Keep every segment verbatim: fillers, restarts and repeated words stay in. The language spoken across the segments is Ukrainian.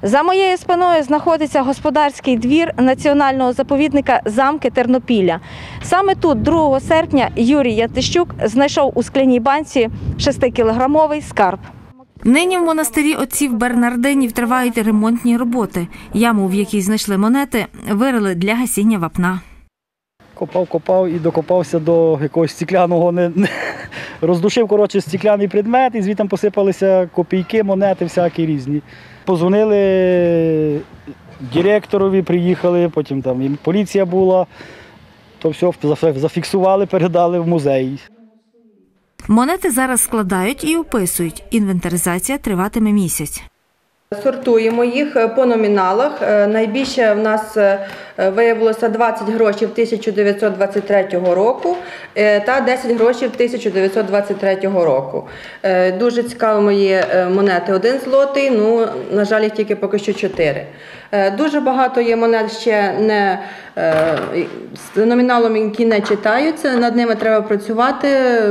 За моєю спиною знаходиться господарський двір національного заповідника «Замки Тернопілля». Саме тут другого серпня Юрій Ятищук знайшов у скляній банці шестикілограмовий скарб. Нині в монастирі отців Бернардинів тривають ремонтні роботи. Яму, в якій знайшли монети, вирили для гасіння вапна. Копав, копав і докопався до якогось стекляного, не, не, роздушив, коротше, стекляний предмет, і звідти посипалися копійки, монети всякі різні. Позвонили директорові, приїхали, потім там і поліція була, то все зафіксували, передали в музей. Монети зараз складають і описують. Інвентаризація триватиме місяць. Сортуємо їх по номіналах. Найбільше в нас виявилося двадцять грошів тисяча дев'ятсот двадцять третього року та десять грошів тисяча дев'ятсот двадцять третього року. Дуже цікавими є монети один злотий, ну, на жаль, їх тільки поки що чотири. Дуже багато є монет ще не, з номіналом, які не читаються, над ними треба працювати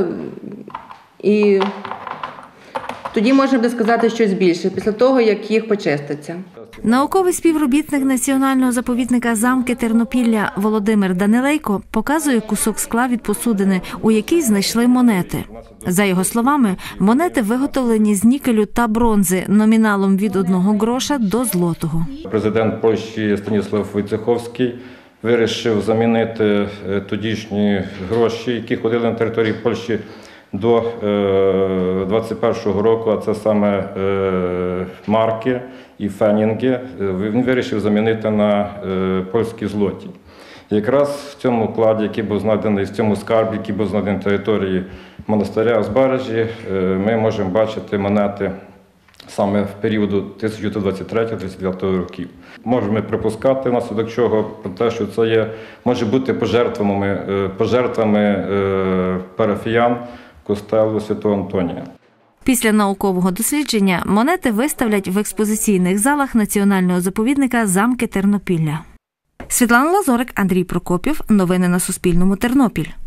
і тоді можна буде сказати щось більше, після того, як їх почиститься. Науковий співробітник національного заповідника «Замки Тернопілля» Володимир Данилейко показує кусок скла від посудини, у якій знайшли монети. За його словами, монети виготовлені з нікелю та бронзи номіналом від одного гроша до злотого. Президент Польщі Станіслав Войцеховський вирішив замінити тодішні гроші, які ходили на території Польщі до двадцять першого року, а це саме марки і фенінги, він вирішив замінити на польські злоті. І якраз в цьому кладі, який був знайдений, в цьому скарбі, який був знайдений на території монастиря Узбережжі, ми можемо бачити монети саме в періоду тисяча дев'ятсот двадцять третього - тридцять дев'ятого років. Можемо припускати, внаслідок чого, про те, що це є, може бути пожертвами, пожертвами парафіян костелу Святого Антонія. Після наукового дослідження монети виставлять в експозиційних залах національного заповідника «Замки Тернопілля». Світлана Лазорик, Андрій Прокопів. Новини на Суспільному. Тернопіль.